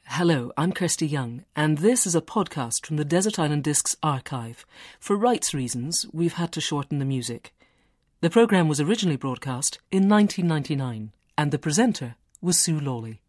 Hello, I'm Kirsty Young, and this is a podcast from the Desert Island Discs archive. For rights reasons, we've had to shorten the music. The programme was originally broadcast in 1999, and the presenter was Sue Lawley.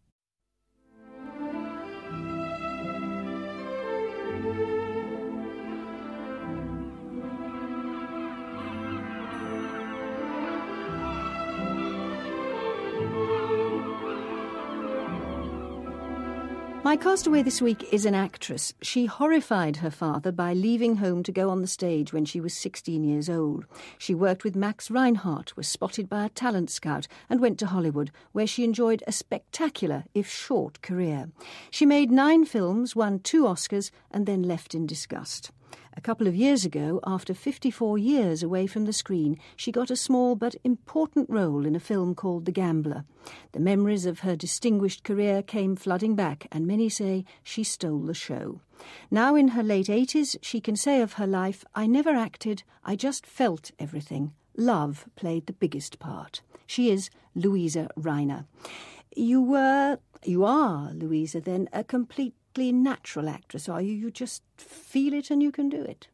My castaway this week is an actress. She horrified her father by leaving home to go on the stage when she was 16 years old. She worked with Max Reinhardt, was spotted by a talent scout, and went to Hollywood, where she enjoyed a spectacular, if short, career. She made 9 films, won 2 Oscars, and then left in disgust. A couple of years ago, after 54 years away from the screen, she got a small but important role in a film called The Gambler. The memories of her distinguished career came flooding back, and many say she stole the show. Now in her late 80s, she can say of her life, "I never acted, I just felt everything. Love played the biggest part." She is Luise Rainer. You are, Luise, then, a completely natural actress, are you? You just feel it and you can do it.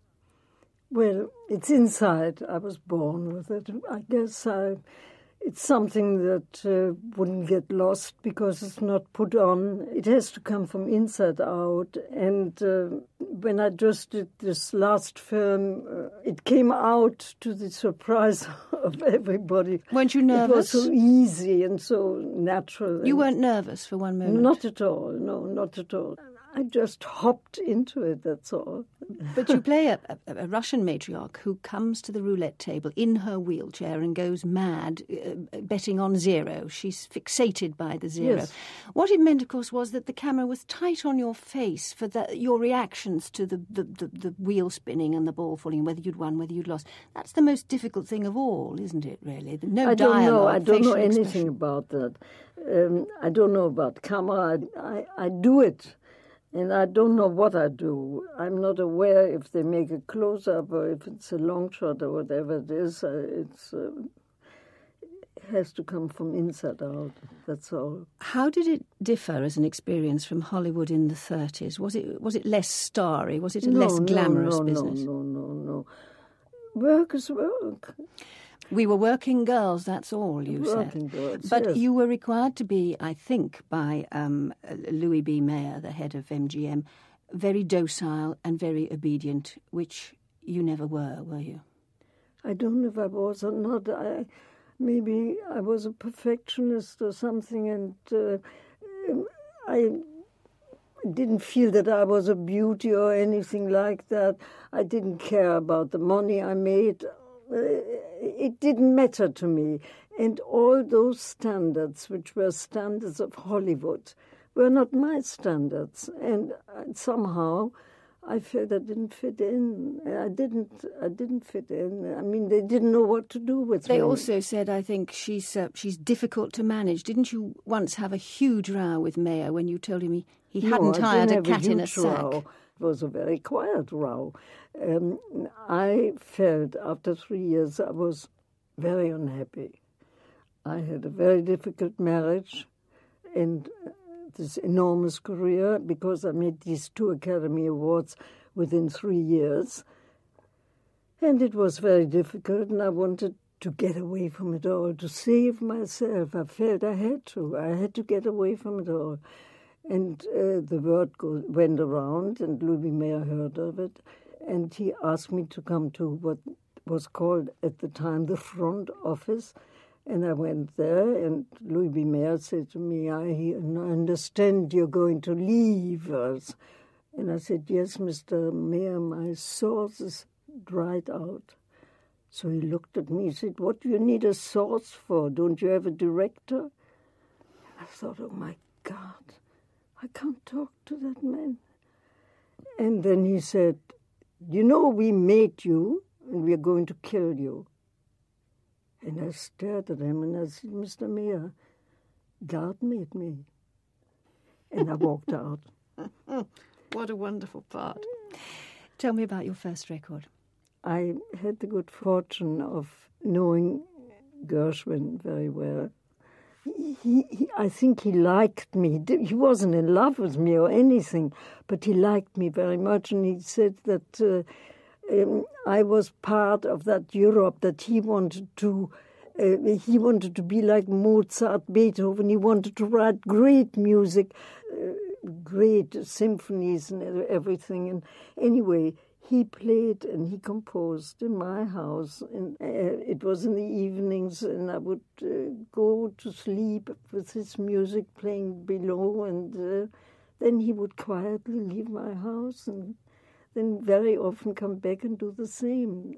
Well, it's inside. I was born with it. I guess it's something that wouldn't get lost because it's not put on. It has to come from inside out. And when I just did this last film, it came out to the surprise of everybody. Weren't you nervous? It was so easy and so natural. You weren't nervous for one moment? Not at all. No, not at all. I just hopped into it, that's all. But you play a Russian matriarch who comes to the roulette table in her wheelchair and goes mad, betting on zero. She's fixated by the zero. Yes. What it meant, of course, was that the camera was tight on your face for your reactions to the wheel spinning and the ball falling, whether you'd won, whether you'd lost. That's the most difficult thing of all, isn't it, really? No dialogue, I don't know anything expression. about that. I don't know about camera. I do it. And I don't know what I do. I'm not aware if they make a close-up or if it's a long shot or whatever it is. It has to come from inside out, that's all. How did it differ as an experience from Hollywood in the 30s? Was it less starry? Was it a less glamorous business? No. Work is work. We were working girls, that's all, you Working said. girls, But yes. you were required to be, I think, by Louis B. Mayer, the head of MGM, very docile and very obedient, which you never were you? I don't know if I was or not. Maybe I was a perfectionist or something, and I didn't feel that I was a beauty or anything like that. I didn't care about the money I made. It didn't matter to me. And all those standards, which were standards of Hollywood, were not my standards. And somehow I felt I didn't fit in. I didn't fit in. I mean, they didn't know what to do with me. They also said, I think, she's difficult to manage. Didn't you once have a huge row with Mayer when you told him he hadn't hired a cat in a sack? Row. It was a very quiet row. I felt after 3 years I was very unhappy. I had a very difficult marriage and this enormous career because I made these 2 Academy Awards within 3 years. And it was very difficult, and I wanted to get away from it all, to save myself. I felt I had to get away from it all. And the word went around, and Louis Mayer heard of it, and he asked me to come to what was called at the time the front office. And I went there, and Louis B. Mayer said to me, I understand you're going to leave us. And I said, yes, Mr. Mayer, my source is dried out. So he looked at me, he said, what do you need a source for? Don't you have a director? I thought, oh, my God. I can't talk to that man. And then he said, you know, we made you and we are going to kill you. And I stared at him and I said, Mr. Mayer, God made me. And I walked out. What a wonderful part. Tell me about your first record. I had the good fortune of knowing Gershwin very well. I think he liked me. He wasn't in love with me or anything, but he liked me very much, and he said that I was part of that Europe that he wanted to. He wanted to be like Mozart, Beethoven. He wanted to write great music, great symphonies and everything. And anyway, he played and he composed in my house. And it was in the evenings, and I would go to sleep with his music playing below. And then he would quietly leave my house and then very often come back and do the same.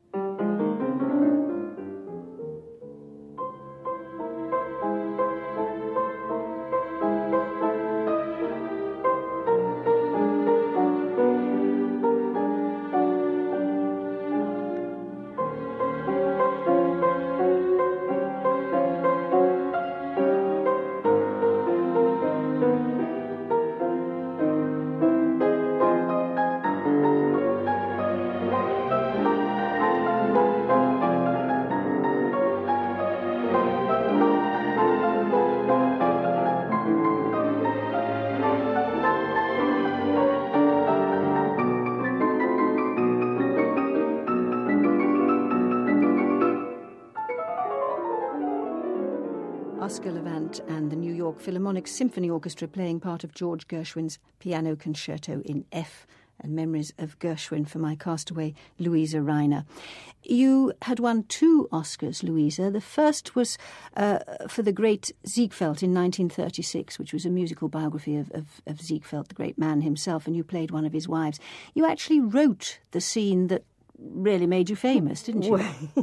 Oscar Levant and the New York Philharmonic Symphony Orchestra playing part of George Gershwin's Piano Concerto in F, and memories of Gershwin for my castaway Luise Rainer. You had won 2 Oscars, Luise. The first was for the great Ziegfeld in 1936, which was a musical biography of Ziegfeld, the great man himself, and you played one of his wives. You actually wrote the scene that really made you famous, didn't you? Well,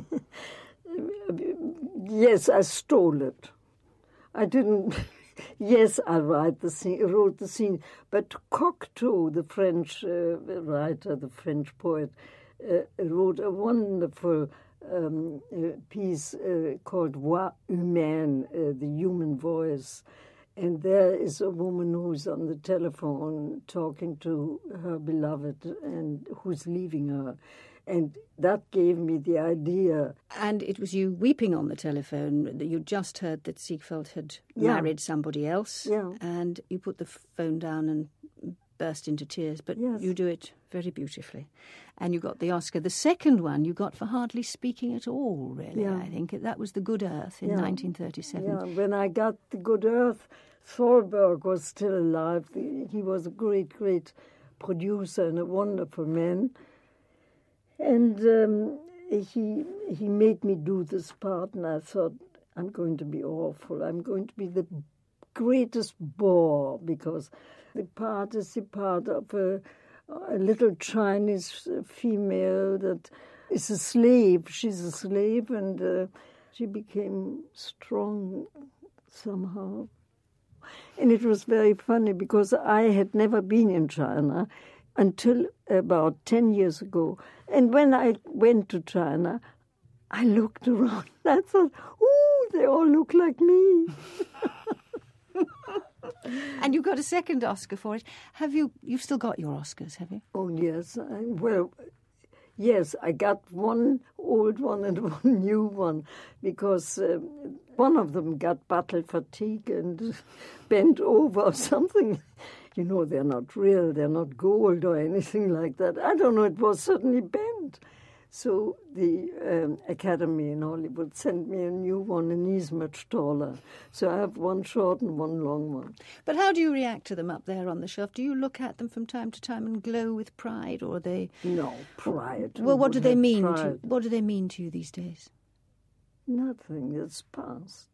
yes, I stole it. I didn't. Yes, I wrote the scene. But Cocteau, the French writer, the French poet, wrote a wonderful piece called Voix humaine, the human voice. And there is a woman who's on the telephone talking to her beloved and who's leaving her. And that gave me the idea. And it was you weeping on the telephone. You just heard that Ziegfeld had married somebody else. Yeah. And you put the phone down and burst into tears. But you do it very beautifully. And you got the Oscar. The second one you got for hardly speaking at all, really, I think. That was The Good Earth in 1937. Yeah, when I got The Good Earth, Thalberg was still alive. He was a great, great producer and a wonderful man. And he made me do this part, and I thought, I'm going to be awful. I'm going to be the greatest bore, because the part is the part of a little Chinese female that is a slave. She's a slave, and she became strong somehow. And it was very funny, because I had never been in China until about 10 years ago. And when I went to China, I looked around. I thought, ooh, they all look like me. And you got a second Oscar for it. You've still got your Oscars, have you? Oh, yes. Yes, I got one old one and one new one, because one of them got battle fatigue and bent over or something. You know, they're not real, they're not gold or anything like that. I don't know, it was certainly bent. So the Academy in Hollywood sent me a new one, and he's much taller. So I have one short and one long one. But how do you react to them up there on the shelf? Do you look at them from time to time and glow with pride, or are they... No, pride. Well, what do they mean to What do they mean to you these days? Nothing. It's past.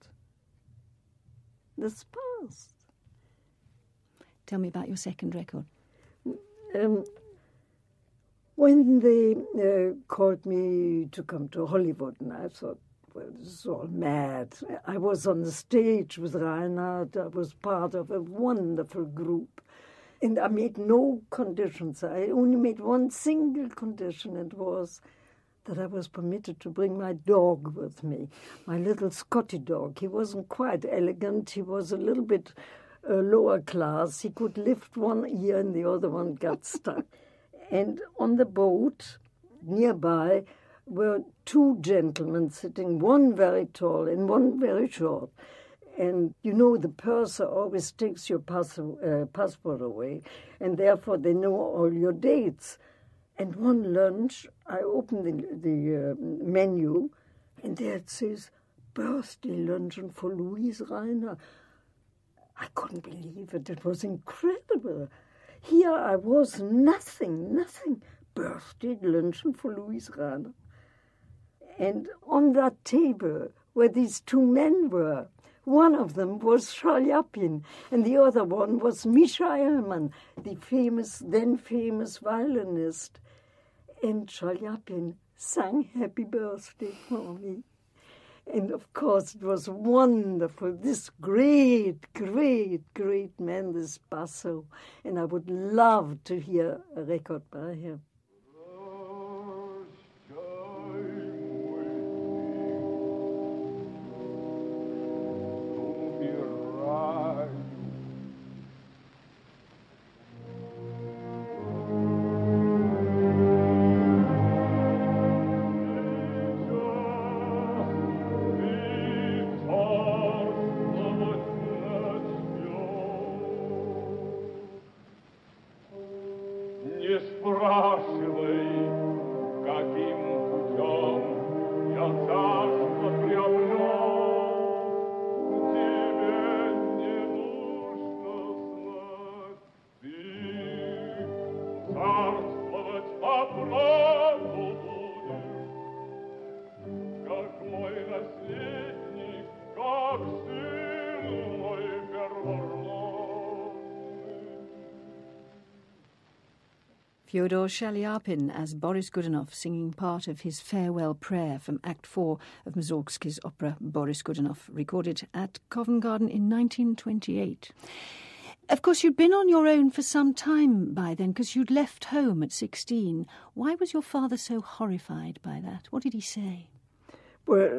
It's past. Tell me about your second record. When they called me to come to Hollywood, and I thought, well, this is all mad. I was on the stage with Reinhardt. I was part of a wonderful group. And I made no conditions. I only made one single condition. It was that I was permitted to bring my dog with me, my little Scotty dog. He wasn't quite elegant. He was a little bit lower class. He could lift one ear and the other one got stuck. And on the boat nearby were 2 gentlemen sitting, one very tall and one very short. And you know the purser always takes your passport away, and therefore they know all your dates. And one lunch, I opened the menu, and there it says, birthday luncheon for Luise Rainer. I couldn't believe it. It was incredible. Here I was, nothing, birthday luncheon for Luise Rainer. And on that table where these two men were, one of them was Chaliapin, and the other one was Misha Elman, the then famous violinist. And Chaliapin sang Happy Birthday for me. And of course it was wonderful, this great man, this basso. And I would love to hear a record by him. Fyodor Chaliapin as Boris Godunov singing part of his farewell prayer from Act 4 of Mussorgsky's opera Boris Godunov, recorded at Covent Garden in 1928. Of course, you'd been on your own for some time by then, because you'd left home at 16. Why was your father so horrified by that? What did he say? Well,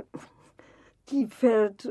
he felt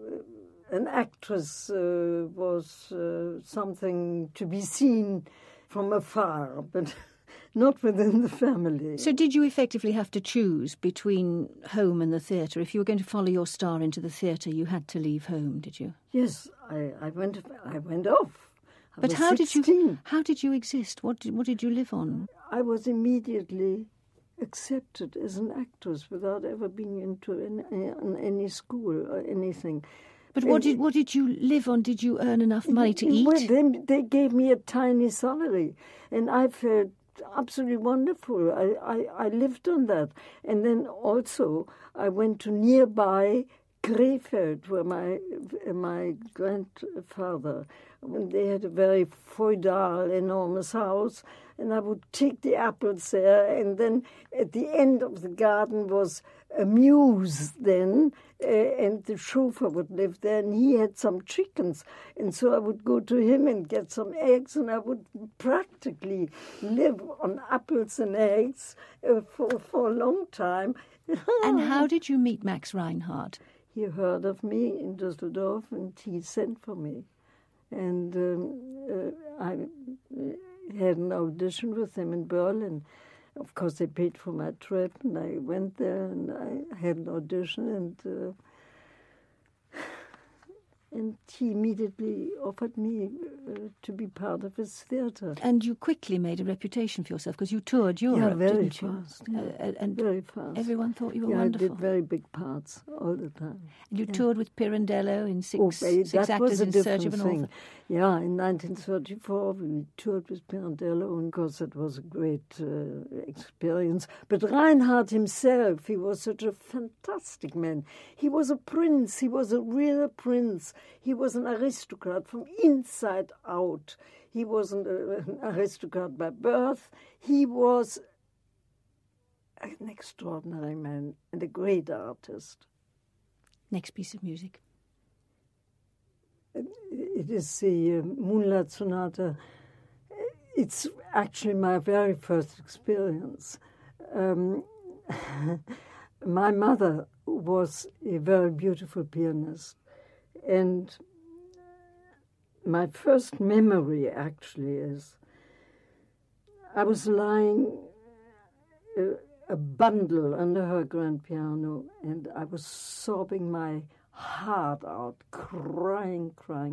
an actress was something to be seen from afar, but not within the family. So did you effectively have to choose between home and the theatre? If you were going to follow your star into the theatre, you had to leave home, did you? Yes, I went off. But how did you exist? What did you live on? I was immediately accepted as an actress without ever being into any school or anything. But what did you live on? Did you earn enough money to eat? Well, they gave me a tiny salary, and I felt absolutely wonderful. I lived on that. And then also I went to nearby Krefeld, where my grandfather, when they had a very feudal, enormous house, and I would take the apples there, and then at the end of the garden was a mews then, and the chauffeur would live there, and he had some chickens, and so I would go to him and get some eggs, and I would practically live on apples and eggs for a long time. And how did you meet Max Reinhardt? He heard of me in Düsseldorf, and he sent for me. And I had an audition with him in Berlin. Of course, they paid for my trip, and I went there, and I had an audition, and he immediately offered me to be part of his theatre. And you quickly made a reputation for yourself, because you toured Europe, didn't you? Fast, yeah, and very fast. Everyone thought you were wonderful. wonderful. I did very big parts all the time. And you toured with Pirandello in six actors in search of an author. Yeah, in 1934 we toured with Pirandello, and of course it was a great experience. But Reinhardt himself, he was such a fantastic man. He was a prince. He was a real prince. He was an aristocrat from inside out. He wasn't an aristocrat by birth. He was an extraordinary man and a great artist. Next piece of music. It is the Moonlight Sonata. It's actually my very first experience. My mother was a very beautiful pianist, and my first memory actually is I was lying a bundle under her grand piano, and I was sobbing my heart out, crying.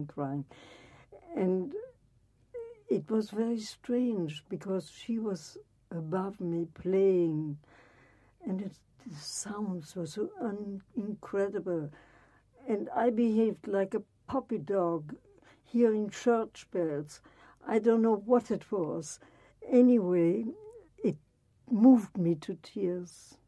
And it was very strange because she was above me playing, and the sounds were so incredible. And I behaved like a puppy dog, hearing church bells. I don't know what it was. Anyway, it moved me to tears.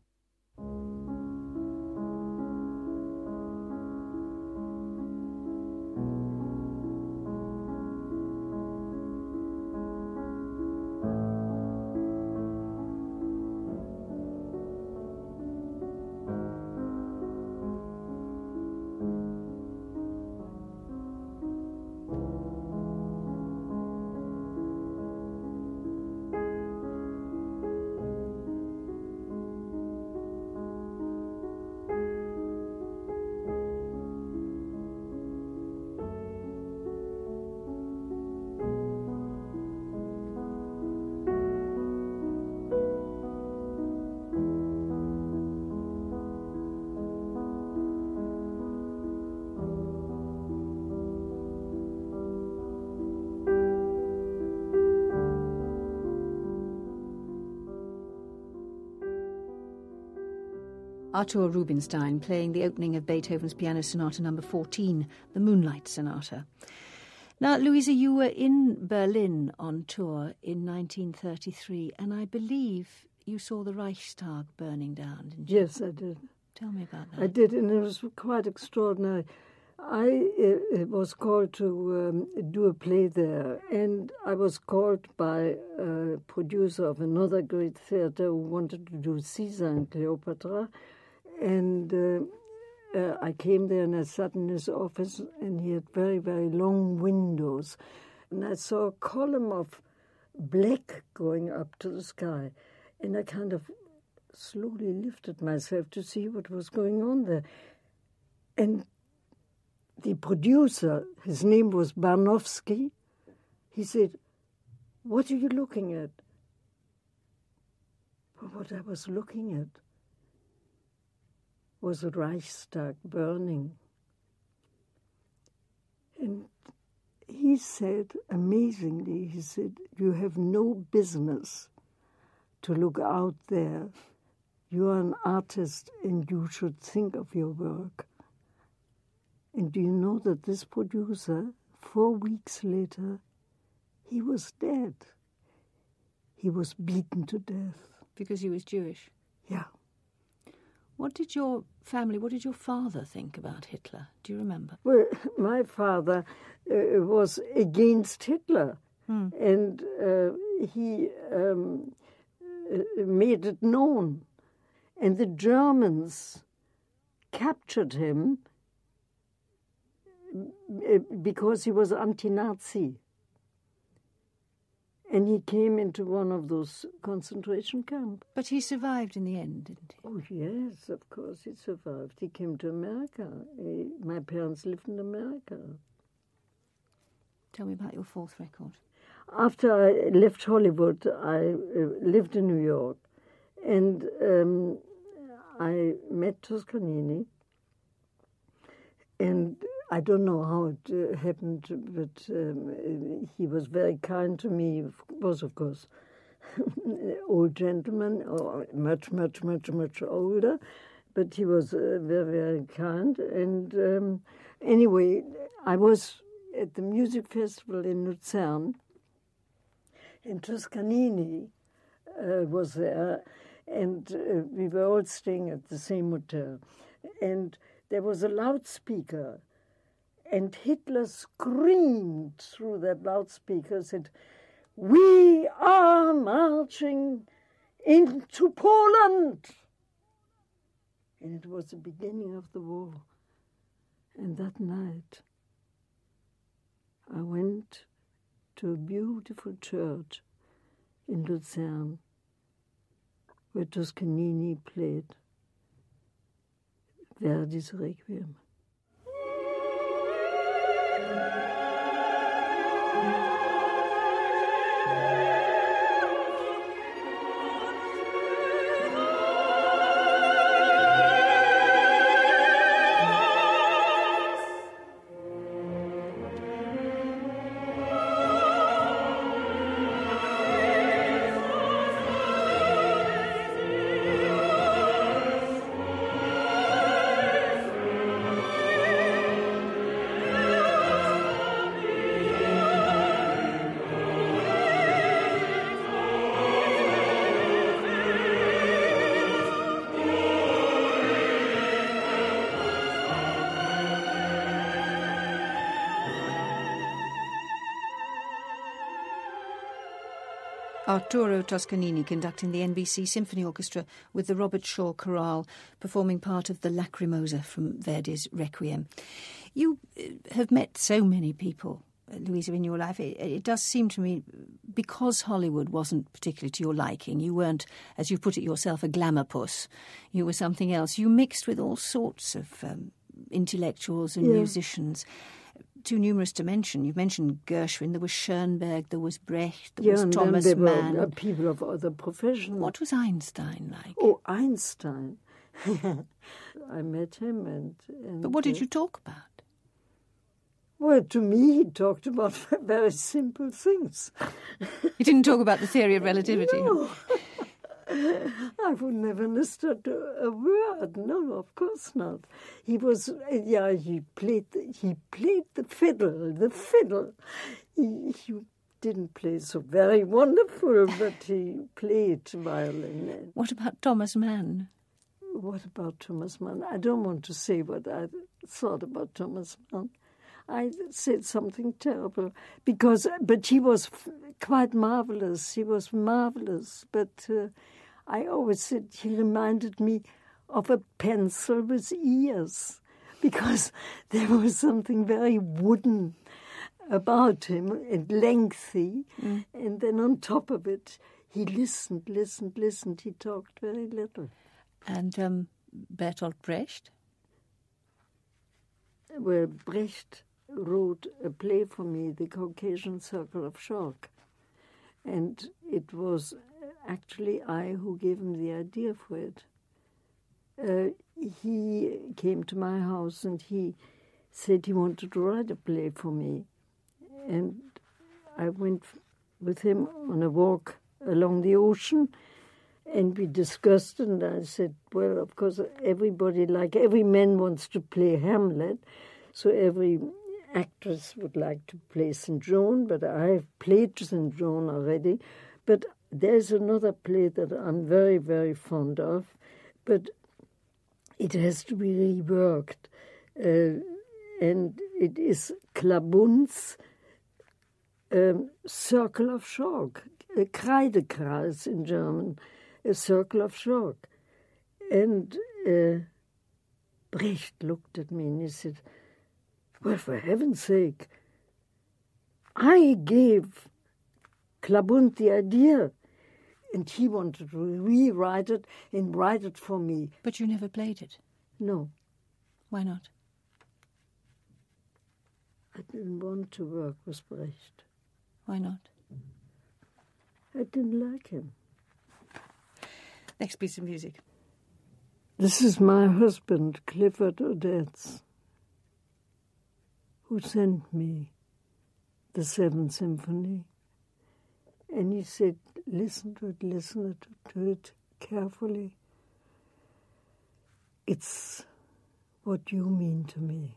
Artur Rubinstein playing the opening of Beethoven's Piano Sonata No. 14, the Moonlight Sonata. Now, Luise, you were in Berlin on tour in 1933, and I believe you saw the Reichstag burning down, didn't you? Yes, I did. Tell me about that. I did, and it was quite extraordinary. I was called to do a play there, and I was called by a producer of another great theatre who wanted to do Caesar and Cleopatra. And I came there and I sat in his office, and he had very, very long windows. And I saw a column of black going up to the sky. And I kind of slowly lifted myself to see what was going on there. And the producer, his name was Barnowski, he said, "What are you looking at?" But what I was looking at was the Reichstag burning. And he said, amazingly, he said, "You have no business to look out there. You are an artist and you should think of your work." And do you know that this producer, 4 weeks later, he was dead. He was beaten to death. Because he was Jewish? Yeah. What did your father think about Hitler? Do you remember? Well, my father was against Hitler, and he made it known. And the Germans captured him because he was anti-Nazi. And he came into one of those concentration camps. But he survived in the end, didn't he? Oh, yes, of course he survived. He came to America. My parents lived in America. Tell me about your fourth record. After I left Hollywood, I lived in New York. And I met Toscanini. And I don't know how it happened, but he was very kind to me. He was, of course, old gentleman, or much older, but he was very, very kind. And anyway, I was at the music festival in Luzern, and Toscanini was there, and we were all staying at the same hotel. And there was a loudspeaker, and Hitler screamed through that loudspeaker, said, "We are marching into Poland!" And it was the beginning of the war. And that night, I went to a beautiful church in Luzern where Toscanini played Verdi's Requiem. Arturo Toscanini conducting the NBC Symphony Orchestra with the Robert Shaw Chorale performing part of the Lacrimosa from Verdi's Requiem. You have met so many people, Luise, in your life. It does seem to me, because Hollywood wasn't particularly to your liking, you weren't, as you put it yourself, a glamour puss. You were something else. You mixed with all sorts of intellectuals and musicians. Too numerous to mention. You've mentioned Gershwin, there was Schoenberg, there was Brecht, there was Thomas Mann. Mann. There were people of other professions. What was Einstein like? Oh, Einstein. I met him and But what did you talk about? Well, to me, he talked about very simple things. You didn't talk about the theory of relativity? No. I would never understood a word. No, of course not. He was, he played the fiddle. The fiddle. He didn't play so very wonderful, but he played violin. What about Thomas Mann? What about Thomas Mann? I don't want to say what I thought about Thomas Mann. I said something terrible but he was quite marvelous. He was marvelous, but I always said he reminded me of a pencil with ears, because there was something very wooden about him and lengthy, and then on top of it, he listened. He talked very little. And Bertolt Brecht? Well, Brecht wrote a play for me, The Caucasian Circle of Shock. And it was actually I who gave him the idea for it. He came to my house and he said he wanted to write a play for me. And I went with him on a walk along the ocean, and we discussed it, and I said, well, of course, everybody, like every man wants to play Hamlet, so every actress would like to play St. John, but I've played St. John already. But there's another play that I'm very, very fond of, but it has to be reworked. And it is Klabun's Circle of Shock, a Kreidekreis in German, a circle of shock. And Brecht looked at me and he said, well, for heaven's sake, I gave Klabund the idea, and he wanted to rewrite it and write it for me. But you never played it? No. Why not? I didn't want to work with Brecht. Why not? I didn't like him. Next piece of music. This is my husband, Clifford Odets, who sent me the Seventh Symphony. And he said, listen to it carefully. It's what you mean to me.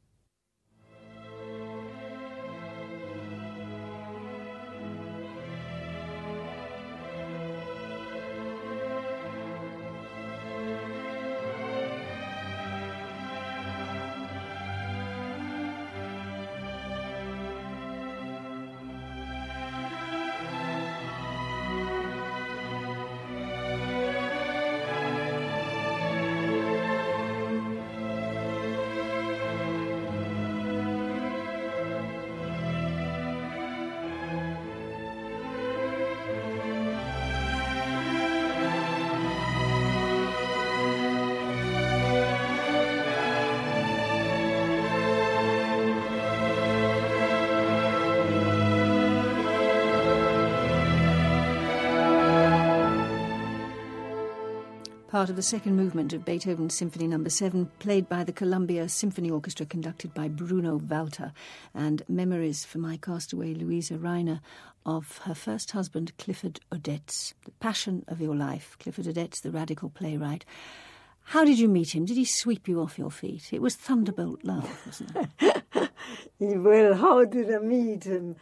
Part of the second movement of Beethoven's Symphony No. 7, played by the Columbia Symphony Orchestra, conducted by Bruno Walter, and memories for my castaway Luise Rainer of her first husband, Clifford Odets, the passion of your life, Clifford Odets, the radical playwright. How did you meet him? Did he sweep you off your feet? It was thunderbolt love, wasn't it? Well, how did I meet him?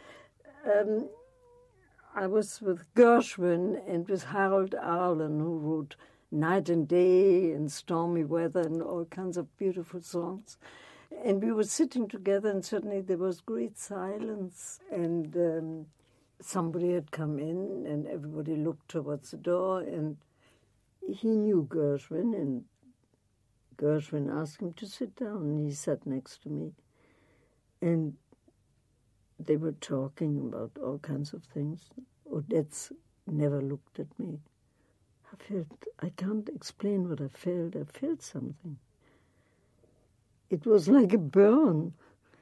I was with Gershwin and with Harold Arlen, who wrote Night and Day and Stormy Weather and all kinds of beautiful songs. And we were sitting together, and suddenly there was great silence. And somebody had come in and everybody looked towards the door, and he knew Gershwin, and Gershwin asked him to sit down, and he sat next to me. And they were talking about all kinds of things. Odette's never looked at me. I can't explain what I felt. I felt something. It was like a burn.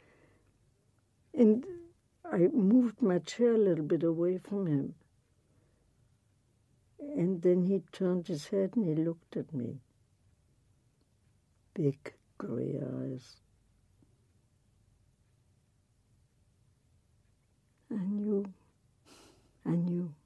And I moved my chair a little bit away from him. And then he turned his head and he looked at me. Big grey eyes. I knew.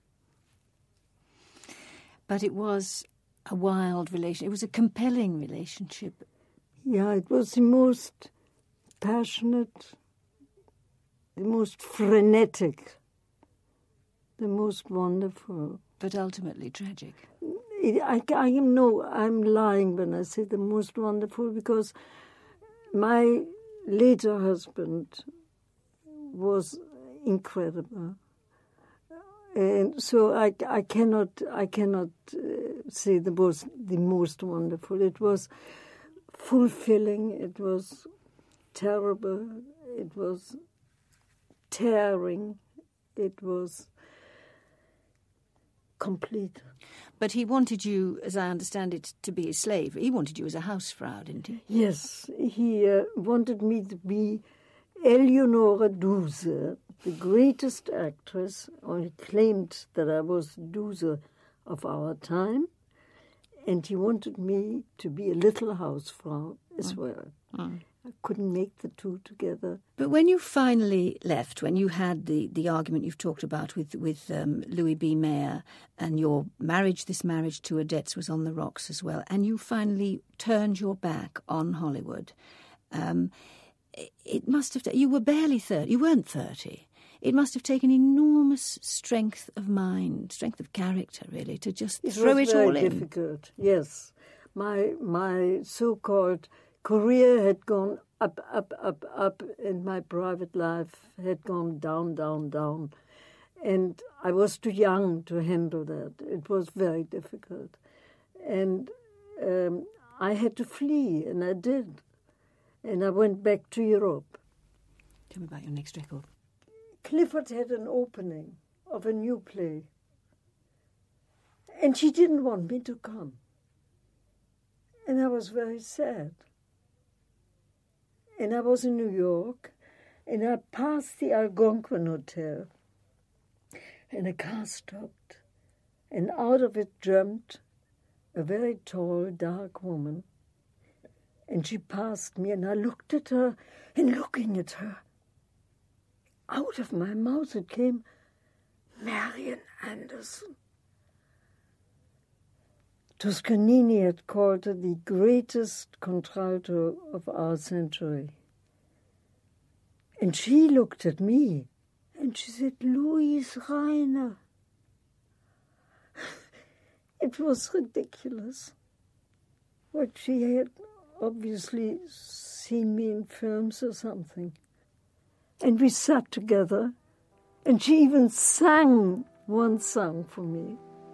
But it was a wild relation. It was a compelling relationship. Yeah, it was the most passionate, the most frenetic, the most wonderful. But ultimately tragic. I'm lying when I say the most wonderful, because my later husband was incredible. And so I cannot say the most wonderful. It was fulfilling. It was terrible. It was tearing. It was complete. But he wanted you, as I understand it, to be a slave. He wanted you as a Hausfrau, didn't he? Yes, he wanted me to be Eleonore Duse, the greatest actress, or he claimed that I was Duse of our time, and he wanted me to be a little Hausfrau as well. I couldn't make the two together. But when you finally left, when you had the argument you've talked about with Louis B. Mayer, and your marriage, this marriage to Odette's was on the rocks as well, and you finally turned your back on Hollywood, it must have... You were barely 30. You weren't 30. It must have taken enormous strength of mind, strength of character, really, to just throw it all in. It was very difficult, yes. My so-called career had gone up, and my private life had gone down, down, down. And I was too young to handle that. It was very difficult. And I had to flee, and I did. And I went back to Europe. Tell me about your next record. Clifford had an opening of a new play. And she didn't want me to come. And I was very sad. And I was in New York, and I passed the Algonquin Hotel, and a car stopped, and out of it jumped a very tall, dark woman. And she passed me, and I looked at her, and looking at her, out of my mouth it came, Marian Anderson. Toscanini had called her the greatest contralto of our century. And she looked at me, and she said, Luise Rainer. It was ridiculous. What she had obviously seen me in films or something. And we sat together, and she even sang one song for me.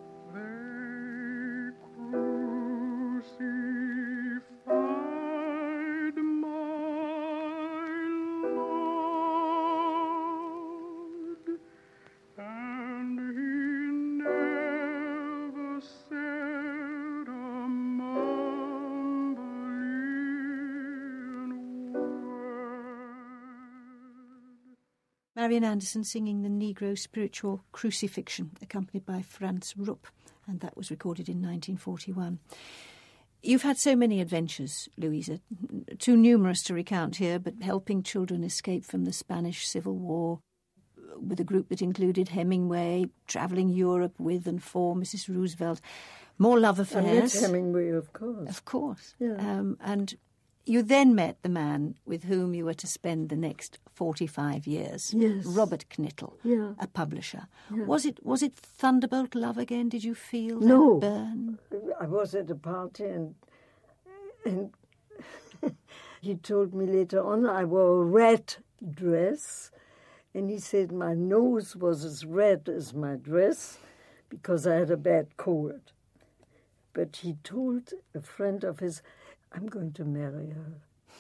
Marian Anderson singing the Negro spiritual Crucifixion, accompanied by Franz Rupp, and that was recorded in 1941. You've had so many adventures, Luise, too numerous to recount here, but helping children escape from the Spanish Civil War, with a group that included Hemingway, travelling Europe with and for Mrs. Roosevelt, more love affairs. I met Hemingway, of course. Of course. Yeah. And you then met the man with whom you were to spend the next 45 years. Yes. Robert Knittel, Yeah. a publisher. Yeah. Was it thunderbolt love again? Did you feel that burn? I was at a party and he told me later on I wore a red dress And he said my nose was as red as my dress because I had a bad cold. But he told a friend of his, I'm going to marry her.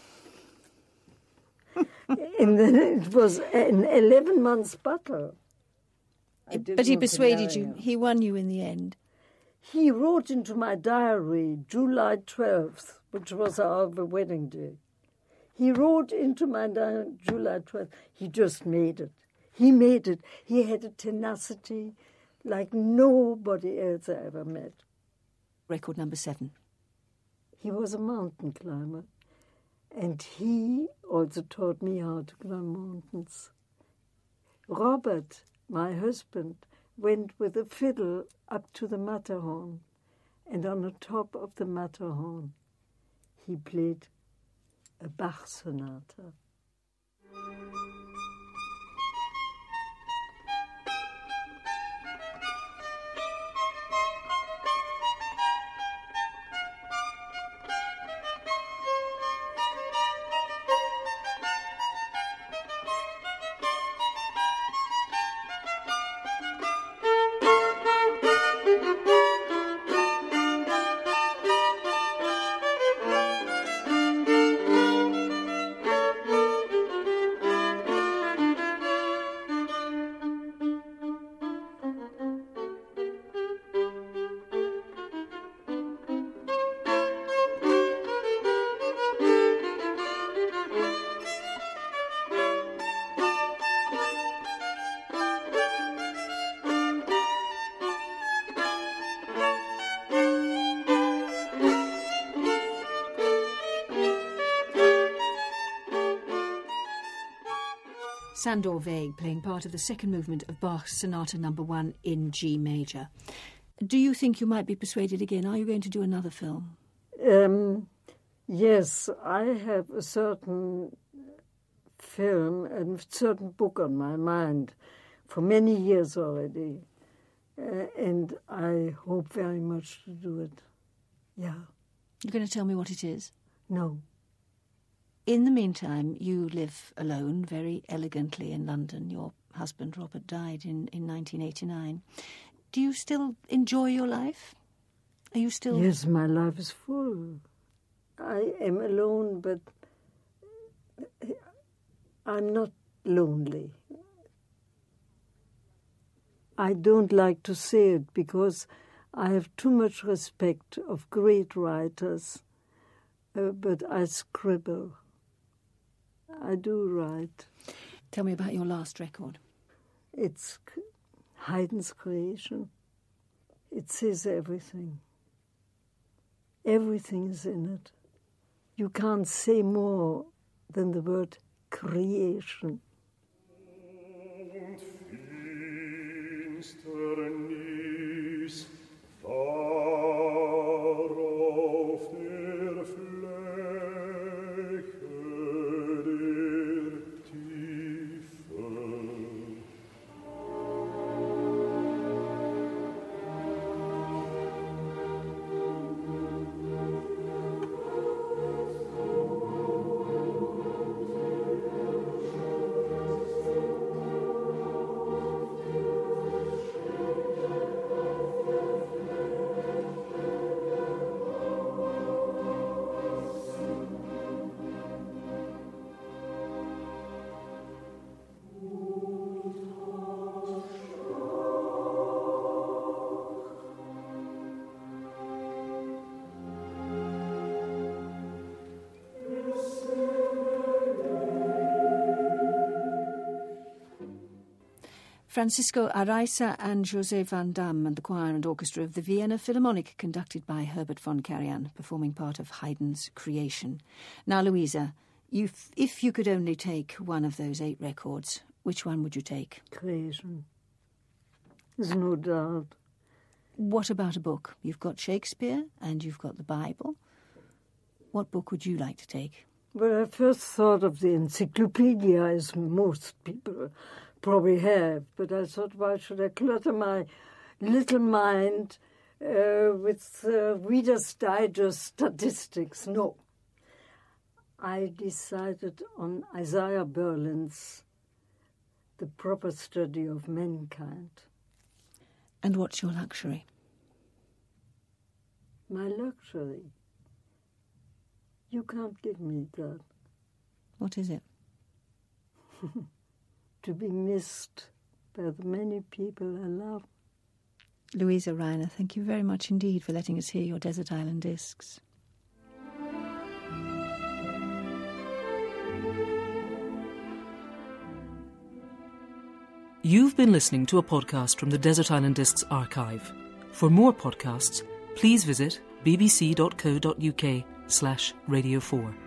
And then it was an 11 months battle. But he persuaded you. He won you in the end. He wrote into my diary July 12th, which was our wedding day. He wrote into my diary July 12th. He just made it. He made it. He had a tenacity like nobody else I ever met. Record number 7. He was a mountain climber. And he also taught me how to climb mountains. Robert, my husband, went with a fiddle up to the Matterhorn. And on the top of the Matterhorn, he played a Bach sonata. Sandor Weig playing part of the second movement of Bach's Sonata No. 1 in G major. Do you think you might be persuaded again? Are you going to do another film? Yes, I have a certain film and a certain book on my mind for many years already. And I hope very much to do it. Yeah. You're going to tell me what it is? No. In the meantime, you live alone, very elegantly in London. Your husband, Robert, died in 1989. Do you still enjoy your life? Are you still... Yes, my life is full. I am alone, but I'm not lonely. I don't like to say it because I have too much respect of great writers, but I scribble. I do write. Tell me about your last record. It's Haydn's creation. It says everything. Everything is in it. You can't say more than the word creation. Francisco Araiza and José Van Damme and the choir and orchestra of the Vienna Philharmonic, conducted by Herbert von Karajan, performing part of Haydn's Creation. Now, Louisa, if you could only take one of those 8 records, which one would you take? Creation. There's no doubt. What about a book? You've got Shakespeare and you've got the Bible. What book would you like to take? Well, I first thought of the encyclopedia, as most people probably have, but I thought, why should I clutter my little mind with Reader's Digest statistics? No. I decided on Isaiah Berlin's the proper study of mankind. And what's your luxury? My luxury? You can't give me that. What is it? To be missed by the many people I love. Luise Rainer, thank you very much indeed for letting us hear your Desert Island Discs. You've been listening to a podcast from the Desert Island Discs archive. For more podcasts, please visit bbc.co.uk/Radio4.